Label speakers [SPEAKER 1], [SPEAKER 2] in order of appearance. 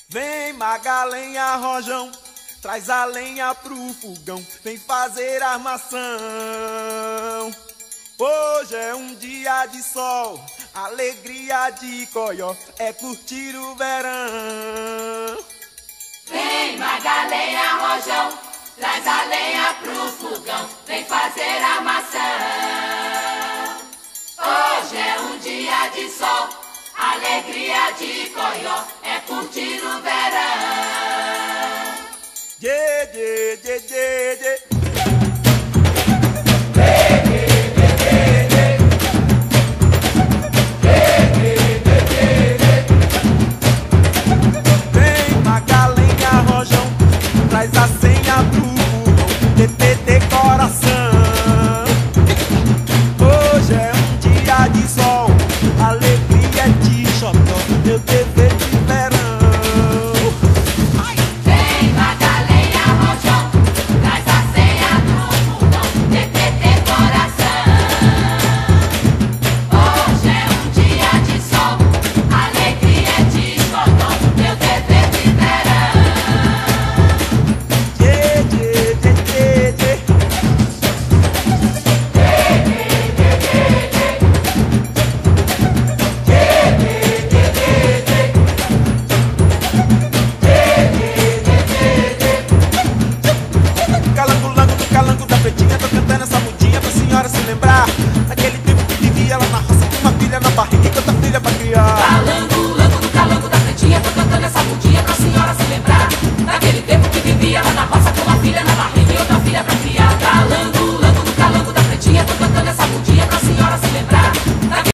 [SPEAKER 1] Vem Magalenha Rojão, traz a lenha pro fogão, vem fazer armação. Hoje é um dia de sol, alegria de Coió, é curtir o verão.
[SPEAKER 2] Vem Magalenha Rojão, traz a lenha pro fogão, vem fazer armação. Hoje é um dia de sol, alegria de Coió, é curtir o verão.
[SPEAKER 1] Dê, dê, dê, dê, dê.